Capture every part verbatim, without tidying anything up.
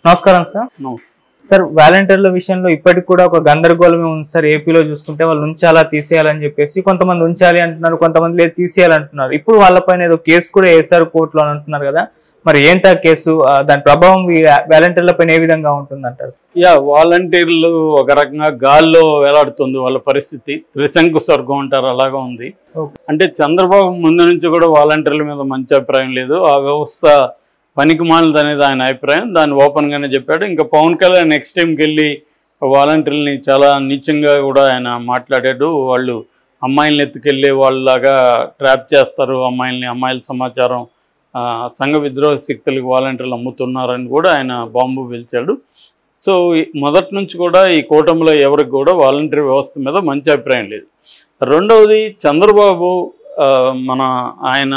నమస్కారం sir. Sir వాలంటీర్ల విషయంలో ఇప్పటికి కూడా ఒక గందరగోళమే ఉంది సార్. ఏపీలో చూసుకుంటే వాళ్ళు ఉంచాలా తీసేయాలని చెప్పేసి కొంతమంది ఉంచాలి అంటున్నారు, కొంతమంది లేదు తీసేయాలంటున్నారు. ఇప్పుడు వాళ్ళపైన ఏదో కేసు కూడా వేశారు కోర్టులో అని అంటున్నారు కదా, మరి ఏంటా కేసు, దాని ప్రభావం వాలంటీర్ల పైన ఏ విధంగా ఉంటుందంటారు? యా వాలంటీర్లు ఒక రకంగా గాల్లో వేలాడుతుంది వాళ్ళ పరిస్థితి. త్రిశంకు స్వర్గం అంటారు, అలాగా ఉంది. అంటే చంద్రబాబు ముందు నుంచి కూడా వాలంటీర్ల మీద మంచి అభిప్రాయం లేదు, ఆ వ్యవస్థ పనికి మాలిది అనేది ఆయన అభిప్రాయం. దాన్ని ఓపెన్గానే చెప్పాడు. ఇంకా పవన్ కళ్యాణ్ నెక్స్ట్ టైంకి వెళ్ళి వాలంటీర్లని చాలా నీచంగా కూడా ఆయన మాట్లాడాడు. వాళ్ళు అమ్మాయిల్ని ఎత్తుకెళ్ళి వాళ్ళలాగా ట్రాప్ చేస్తారు అమ్మాయిల్ని, అమ్మాయిల సమాచారం సంఘ విద్రోహ శక్తులకు వాలంటీర్లు అమ్ముతున్నారని కూడా ఆయన బాంబు పిలిచాడు. సో మొదటి నుంచి కూడా ఈ కూటమిలో ఎవరికి కూడా వాలంటీర్ వ్యవస్థ మీద మంచి అభిప్రాయం లేదు. రెండవది, చంద్రబాబు మన ఆయన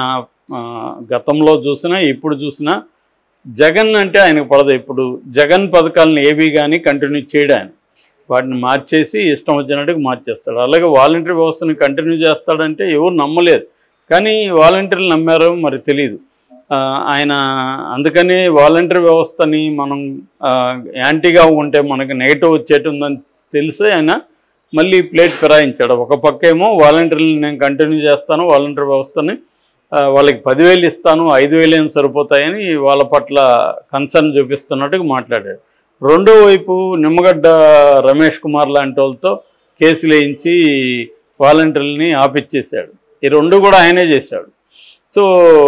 గతంలో చూసినా ఇప్పుడు చూసినా జగన్ అంటే ఆయనకు పడదు. ఇప్పుడు జగన్ పథకాలను ఏవి కానీ కంటిన్యూ చేయడు, ఆయన వాటిని మార్చేసి ఇష్టం వచ్చినట్టుగా మార్చేస్తాడు. అలాగే వాలంటీర్ వ్యవస్థను కంటిన్యూ చేస్తాడంటే ఎవరు నమ్మలేదు, కానీ వాలంటీర్లు నమ్మారో మరి తెలియదు ఆయన. అందుకని వాలంటీర్ వ్యవస్థని మనం యాంటీగా ఉంటే మనకి నెగిటివ్ వచ్చేటుందని తెలిసి ఆయన మళ్ళీ ప్లేట్ ఫిరాయించాడు. ఒక పక్క ఏమో వాలంటీర్లు నేను కంటిన్యూ చేస్తాను, వాలంటీర్ వ్యవస్థని వాళ్ళకి పదివేలు ఇస్తాను, ఐదు వేలు ఏం సరిపోతాయని వాళ్ళ పట్ల కన్సర్న్ చూపిస్తున్నట్టుగా మాట్లాడాడు. రెండో వైపు నిమ్మగడ్డ రమేష్ కుమార్ లాంటి వాళ్ళతో కేసులు వేయించి వాలంటీర్లని ఆపిచ్చేసాడు. ఈ రెండు కూడా ఆయనే చేశాడు. So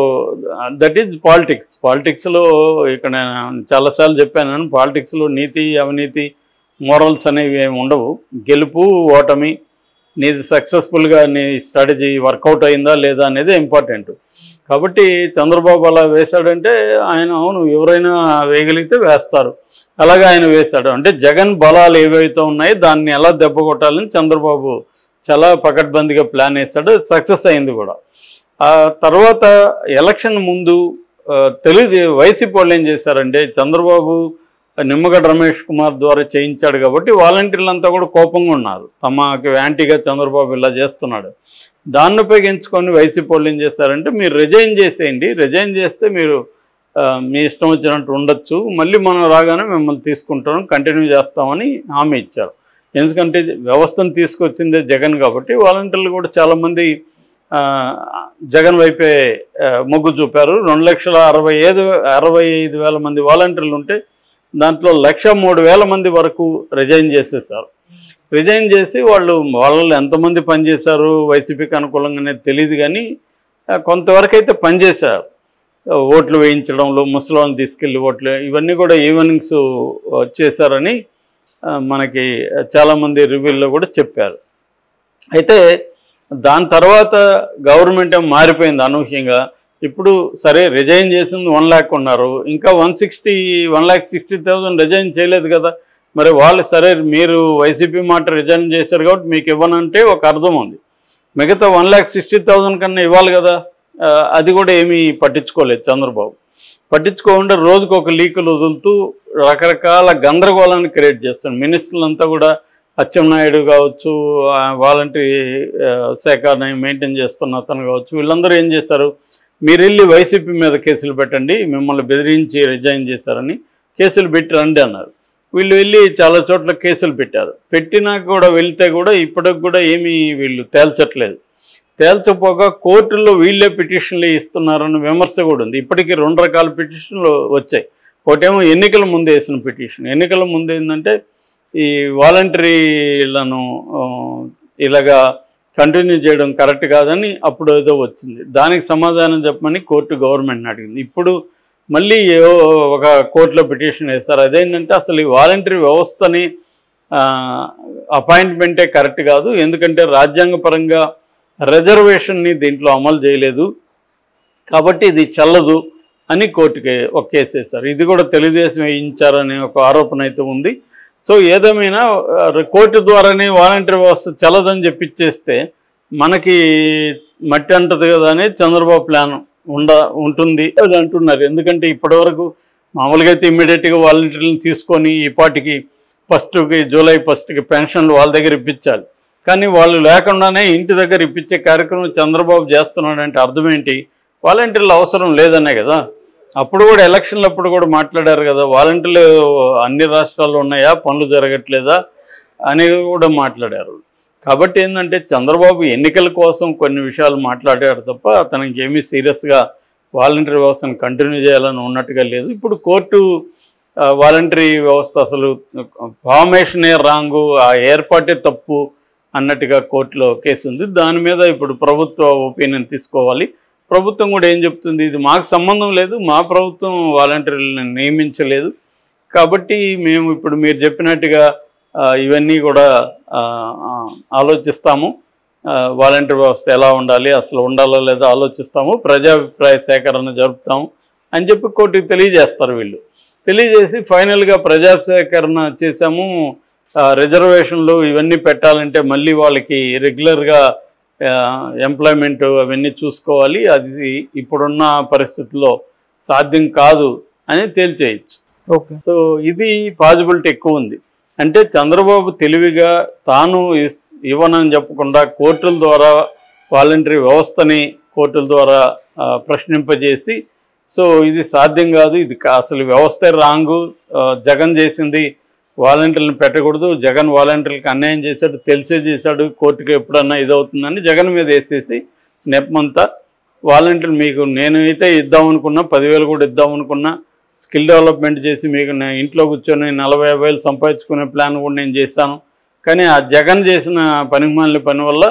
that is politics. పాలిటిక్స్లో ఇక్కడ చాలాసార్లు చెప్పాను, పాలిటిక్స్లో నీతి అవినీతి మోరల్స్ అనేవి ఏమి ఉండవు. గెలుపు ఓటమి, నీది సక్సెస్ఫుల్గా నీ స్ట్రాటజీ వర్కౌట్ అయిందా లేదా అనేది ఇంపార్టెంట్. కాబట్టి చంద్రబాబు అలా వేశాడంటే ఆయన అవును ఎవరైనా వేయగలిగితే వేస్తారు, అలాగే ఆయన వేశాడు. అంటే జగన్ బలాలు ఏవైతే ఉన్నాయో దాన్ని ఎలా దెబ్బ కొట్టాలని చంద్రబాబు చాలా పకడ్బందీగా ప్లాన్ వేశాడు, సక్సెస్ అయింది కూడా. ఆ తర్వాత ఎలక్షన్ ముందు తెలుగు వైసీపీ వాళ్ళు ఏం చేశారంటే చంద్రబాబు నిమ్మగడ్డ రమేష్ కుమార్ ద్వారా చేయించాడు కాబట్టి వాలంటీర్లంతా కూడా కోపంగా ఉన్నారు, తమకి యాంటీగా చంద్రబాబు ఇలా చేస్తున్నాడు. దాన్ని ఉపయోగించుకొని వైసీపీ వాళ్ళు ఏం చేశారంటే మీరు రిజైన్ చేసేయండి, రిజైన్ చేస్తే మీరు మీ ఇష్టం వచ్చినట్టు ఉండొచ్చు, మళ్ళీ మనం రాగానే మిమ్మల్ని తీసుకుంటాం, కంటిన్యూ చేస్తామని హామీ ఇచ్చారు. ఎందుకంటే వ్యవస్థను తీసుకొచ్చిందే జగన్ కాబట్టి వాలంటీర్లు కూడా చాలామంది జగన్ వైపే మొగ్గు చూపారు. రెండు లక్షల అరవై ఐదు అరవై ఐదు వేల మంది వాలంటీర్లు ఉంటే దాంట్లో లక్ష మూడు వేల మంది వరకు రిజైన్ చేసేసారు. రిజైన్ చేసి వాళ్ళు వాళ్ళు ఎంతమంది పనిచేశారు వైసీపీకి అనుకూలంగానే తెలియదు, కానీ కొంతవరకు అయితే పనిచేశారు. ఓట్లు వేయించడంలో ముసలాన్ని తీసుకెళ్ళి ఓట్లు ఇవన్నీ కూడా ఈవెనింగ్స్ చేశారని మనకి చాలామంది రివ్యూల్లో కూడా చెప్పారు. అయితే దాని తర్వాత గవర్నమెంట్ ఏం మారిపోయింది అనూహ్యంగా. ఇప్పుడు సరే రిజైన్ చేసింది వన్ ల్యాక్ ఉన్నారు, ఇంకా one sixty one lakh sixty thousand resign చేయలేదు కదా. మరి వాళ్ళు సరే మీరు వైసీపీ మాట రిజైన్ చేశారు కాబట్టి మీకు ఇవ్వనంటే ఒక అర్థం ఉంది, మిగతా వన్ ల్యాక్ సిక్స్టీ థౌజండ్ కన్నా ఇవ్వాలి కదా. అది కూడా ఏమీ పట్టించుకోలేదు చంద్రబాబు. పట్టించుకోకుండా రోజుకు ఒక లీకులు వదులుతూ రకరకాల గందరగోళాన్ని క్రియేట్ చేస్తాడు. మినిస్టర్లంతా కూడా అచ్చెన్నాయుడు కావచ్చు, వాలంటరీ శాఖని మెయింటైన్ చేస్తున్న అతను కావచ్చు, వీళ్ళందరూ ఏం చేశారు, మీరు వెళ్ళి వైసీపీ మీద కేసులు పెట్టండి, మిమ్మల్ని బెదిరించి రిజైన్ చేశారని కేసులు పెట్టి రండి అన్నారు. వీళ్ళు వెళ్ళి చాలా చోట్ల కేసులు పెట్టారు. పెట్టినా కూడా వెళ్తే కూడా ఇప్పటికి కూడా ఏమీ వీళ్ళు తేల్చట్లేదు. తేల్చపోగా కోర్టుల్లో వీళ్ళే పిటిషన్లు ఇస్తున్నారన్న విమర్శ కూడా ఉంది. ఇప్పటికీ రెండు రకాల పిటిషన్లు వచ్చాయి. ఒకటేమో ఎన్నికల ముందు వేసిన పిటిషన్. ఎన్నికల ముందు ఏంటంటే ఈ వాలంటరీలను ఇలాగా కంటిన్యూ చేయడం కరెక్ట్ కాదని అప్పుడు ఏదో వచ్చింది, దానికి సమాధానం చెప్పమని కోర్టు గవర్నమెంట్ని అడిగింది. ఇప్పుడు మళ్ళీ ఒక కోర్టులో పిటిషన్ వేస్తారు. అదేంటంటే అసలు ఈ వాలంటరీ వ్యవస్థని అపాయింట్మెంటే కరెక్ట్ కాదు, ఎందుకంటే రాజ్యాంగపరంగా రిజర్వేషన్ని దీంట్లో అమలు చేయలేదు కాబట్టి ఇది చెల్లదు అని కోర్టుకి ఒక కేసు వేశారు. ఇది కూడా తెలుగుదేశం వేయించారనే ఒక ఆరోపణ అయితే ఉంది. సో ఏదేమైనా కోర్టు ద్వారానే వాలంటీర్ వ్యవస్థ చల్లదని చెప్పిచ్చేస్తే మనకి మట్టి అంటది కదా అనేది చంద్రబాబు ప్లాన్ ఉండ ఉంటుంది అది అంటున్నారు. ఎందుకంటే ఇప్పటివరకు మామూలుగా అయితే ఇమ్మీడియట్గా వాలంటీర్లను తీసుకొని ఈ పాటికి ఫస్ట్కి జూలై ఫస్ట్కి పెన్షన్లు వాళ్ళ దగ్గర ఇప్పించాలి, కానీ వాళ్ళు లేకుండానే ఇంటి దగ్గర ఇప్పించే కార్యక్రమం చంద్రబాబు చేస్తున్నాడంటే అర్థం ఏంటి, వాలంటీర్లు అవసరం లేదనే కదా. అప్పుడు కూడా ఎలక్షన్లు అప్పుడు కూడా మాట్లాడారు కదా, వాలంటీర్లు అన్ని రాష్ట్రాల్లో ఉన్నాయా, పనులు జరగట్లేదా అనేది కూడా మాట్లాడారు. కాబట్టి ఏంటంటే చంద్రబాబు ఎన్నికల కోసం కొన్ని విషయాలు మాట్లాడారు తప్ప అతనికి ఏమీ సీరియస్గా వాలంటరీ వ్యవస్థను కంటిన్యూ చేయాలని ఉన్నట్టుగా లేదు. ఇప్పుడు కోర్టు వాలంటరీ వ్యవస్థ అసలు ఫార్మేషనే రాంగు, ఆ ఏర్పాటే తప్పు అన్నట్టుగా కోర్టులో కేసు ఉంది. దాని మీద ఇప్పుడు ప్రభుత్వ ఒపీనియన్ తీసుకోవాలి. ప్రభుత్వం కూడా ఏం చెప్తుంది, ఇది మాకు సంబంధం లేదు, మా ప్రభుత్వం వాలంటీర్లను నియమించలేదు, కాబట్టి మేము ఇప్పుడు మీరు చెప్పినట్టుగా ఇవన్నీ కూడా ఆలోచిస్తాము, వాలంటీర్ వ్యవస్థ ఎలా ఉండాలి, అసలు ఉండాలో లేదో ఆలోచిస్తాము, ప్రజాభిప్రాయ సేకరణ జరుపుతాము అని చెప్పి కోర్టుకి తెలియజేస్తారు. వీళ్ళు తెలియజేసి ఫైనల్గా ప్రజా సేకరణ చేసాము, రిజర్వేషన్లు ఇవన్నీ పెట్టాలంటే మళ్ళీ వాళ్ళకి రెగ్యులర్గా ఎంప్లాయ్మెంట్ అవన్నీ చూసుకోవాలి, అది ఇప్పుడున్న పరిస్థితుల్లో సాధ్యం కాదు అని తేల్చేయచ్చు. ఓకే, సో ఇది పాజిబిలిటీ ఎక్కువ ఉంది. అంటే చంద్రబాబు తెలివిగా తాను ఇవ్వనని చెప్పకుండా కోర్టుల ద్వారా వాలంటరీ వ్యవస్థని కోర్టుల ద్వారా ప్రశ్నింపజేసి, సో ఇది సాధ్యం కాదు, ఇది అసలు వ్యవస్థ రాంగు, జగన్ చేసింది వాలంటీర్లను పెట్టకూడదు, జగన్ వాలంటీర్లకు అన్యాయం చేశాడు, తెలిసే చేశాడు, కోర్టుకు ఎప్పుడన్నా ఇదవుతుందని జగన్ మీద వేసేసి నెపమంతా వాలంటీర్లు మీకు నేనైతే ఇద్దామనుకున్నా, పదివేలు కూడా ఇద్దామనుకున్నా, స్కిల్ డెవలప్మెంట్ చేసి మీకు నేను ఇంట్లో కూర్చొని నలభై యాభై వేలు సంపాదించుకునే ప్లాన్ కూడా నేను చేశాను, కానీ ఆ జగన్ చేసిన పనిమాలిన పని వల్ల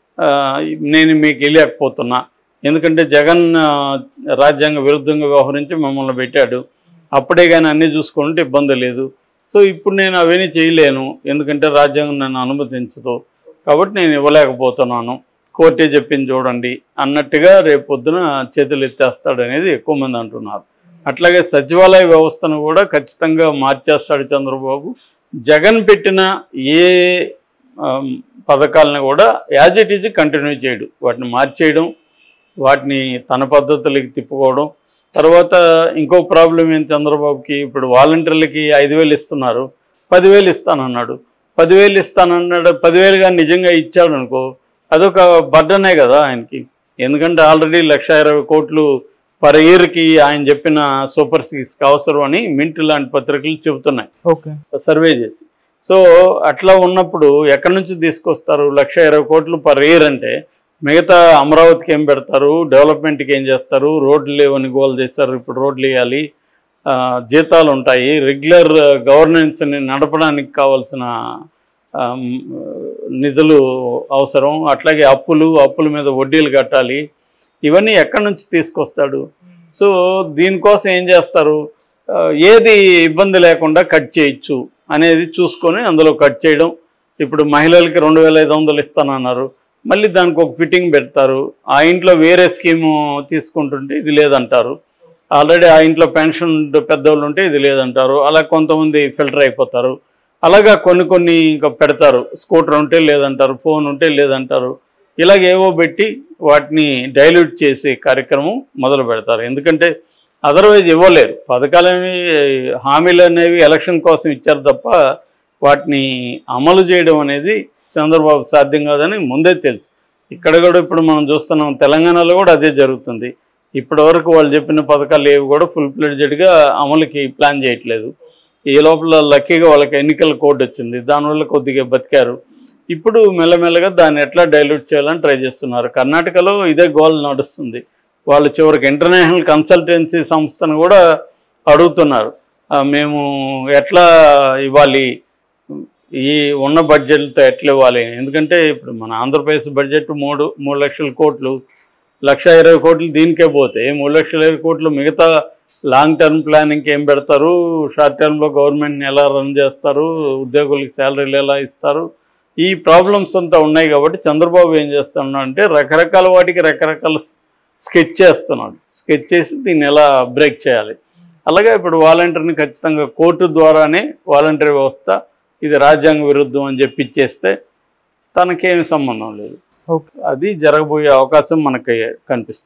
నేను మీకు వెళ్ళలేకపోతున్నా, ఎందుకంటే జగన్ రాజ్యాంగ విరుద్ధంగా వ్యవహరించి మమ్మల్ని పెట్టాడు, అప్పుడే కానీ అన్నీ చూసుకుంటే ఇబ్బంది లేదు, సో ఇప్పుడు నేను అవన్నీ చేయలేను, ఎందుకంటే రాజ్యాంగం నన్ను అనుమతించదు, కాబట్టి నేను ఇవ్వలేకపోతున్నాను, కోర్టే చెప్పింది చూడండి అన్నట్టుగా రేపు పొద్దున చేతులు ఎత్తేస్తాడు అనేది ఎక్కువ మంది అంటున్నారు. అట్లాగే సచివాలయ వ్యవస్థను కూడా ఖచ్చితంగా మార్చేస్తాడు చంద్రబాబు. జగన్ పెట్టిన ఏ పథకాలను కూడా యాజ్ ఇట్ ఈజ్ కంటిన్యూ చేయడు, వాటిని మార్చేయడం, వాటిని తన పద్ధతులకి తిప్పుకోవడం. తర్వాత ఇంకో ప్రాబ్లం ఏంటి చంద్రబాబుకి, ఇప్పుడు వాలంటీర్లకి ఐదు వేలు ఇస్తున్నారు, పదివేలు ఇస్తానన్నాడు, పదివేలు ఇస్తానన్నాడు, పదివేలు కానీ నిజంగా ఇచ్చాడు అనుకో అదొక బర్డనే కదా ఆయనకి, ఎందుకంటే ఆల్రెడీ లక్ష ఇరవై కోట్లు పర్ ఇయర్కి ఆయన చెప్పిన సూపర్ సిక్స్కి అవసరం అని మింట్ లాంటి పత్రికలు చెబుతున్నాయి ఓకే సర్వే చేసి. సో అట్లా ఉన్నప్పుడు ఎక్కడి నుంచి తీసుకొస్తారు లక్ష ఇరవై కోట్లు పర్ ఇయర్ అంటే, మిగతా అమరావతికి ఏం పెడతారు, డెవలప్మెంట్కి ఏం చేస్తారు, రోడ్లు లేవని గోల్ చేస్తారు, ఇప్పుడు రోడ్లు వేయాలి, జీతాలు ఉంటాయి, రెగ్యులర్ గవర్నెన్స్ని నడపడానికి కావాల్సిన నిధులు అవసరం, అట్లాగే అప్పులు అప్పుల మీద వడ్డీలు కట్టాలి, ఇవన్నీ ఎక్కడి నుంచి తీసుకొస్తాడు. సో దీనికోసం ఏం చేస్తారు, ఏది ఇబ్బంది లేకుండా కట్ చేయొచ్చు అనేది చూసుకొని అందులో కట్ చేయడం. ఇప్పుడు మహిళలకి రెండు వేల ఐదు వందలు ఇస్తానన్నారు, మళ్ళీ దానికి ఒక ఫిట్టింగ్ పెడతారు, ఆ ఇంట్లో వేరే స్కీము తీసుకుంటుంటే ఇది లేదంటారు, ఆల్రెడీ ఆ ఇంట్లో పెన్షన్ పెద్దవాళ్ళు ఉంటే ఇది లేదంటారు, అలా కొంతమంది ఫిల్టర్ అయిపోతారు, అలాగా కొన్ని కొన్ని ఇంకా పెడతారు, స్కూటర్ ఉంటే లేదంటారు, ఫోన్ ఉంటే లేదంటారు, ఇలాగేవో పెట్టి వాటిని డైల్యూట్ చేసే కార్యక్రమం మొదలు పెడతారు. ఎందుకంటే అదర్వైజ్ ఇవ్వలేరు, పథకాలనేవి హామీలు అనేవి ఎలక్షన్ కోసం ఇచ్చారు తప్ప వాటిని అమలు చేయడం అనేది చంద్రబాబు సాధ్యం కాదని ముందే తెలుసు. ఇక్కడ కూడా ఇప్పుడు మనం చూస్తున్నాం, తెలంగాణలో కూడా అదే జరుగుతుంది. ఇప్పటి వరకు వాళ్ళు చెప్పిన పథకాలు ఏవి కూడా ఫుల్ ఫ్లెడ్జెడ్గా అమలుకి ప్లాన్ చేయట్లేదు. ఈ లోపల లక్కీగా వాళ్ళకి ఎన్నికల కోడ్ వచ్చింది, దానివల్ల కొద్దిగా బతికారు. ఇప్పుడు మెల్లమెల్లగా దాన్ని ఎట్లా డైల్యూట్ చేయాలని ట్రై చేస్తున్నారు. కర్ణాటకలో ఇదే గోల్ నడుస్తుంది. వాళ్ళు చివరికి ఇంటర్నేషనల్ కన్సల్టెన్సీ సంస్థను కూడా అడుగుతున్నారు, మేము ఎట్లా ఇవ్వాలి, ఈ ఉన్న బడ్జెట్లతో ఎట్లా ఇవ్వాలి. ఎందుకంటే ఇప్పుడు మన ఆంధ్రప్రదేశ్ బడ్జెట్ మూడు మూడు లక్షల కోట్లు, లక్ష ఇరవై కోట్లు దీనికే పోతే మూడు లక్షల ఇరవై కోట్లు మిగతా లాంగ్ టర్మ్ ప్లానింగ్కి ఏం పెడతారు, షార్ట్ టర్మ్లో గవర్నమెంట్ని ఎలా రన్ చేస్తారు, ఉద్యోగులకి శాలరీలు ఎలా ఇస్తారు, ఈ ప్రాబ్లమ్స్ అంతా ఉన్నాయి. కాబట్టి చంద్రబాబు ఏం చేస్తున్నాడు అంటే రకరకాల వాటికి రకరకాల స్కెచ్ చేస్తున్నాడు, స్కెచ్ చేసి దీన్ని ఎలా బ్రేక్ చేయాలి. అలాగే ఇప్పుడు వాలంటీర్ని ఖచ్చితంగా కోర్టు ద్వారానే వాలంటీర్ వ్యవస్థ ఇది రాజ్యాంగ విరుద్ధం అని చెప్పి ఇచ్చేస్తే తనకేమి సంబంధం లేదు, అది జరగబోయే అవకాశం మనకి కనిపిస్తుంది.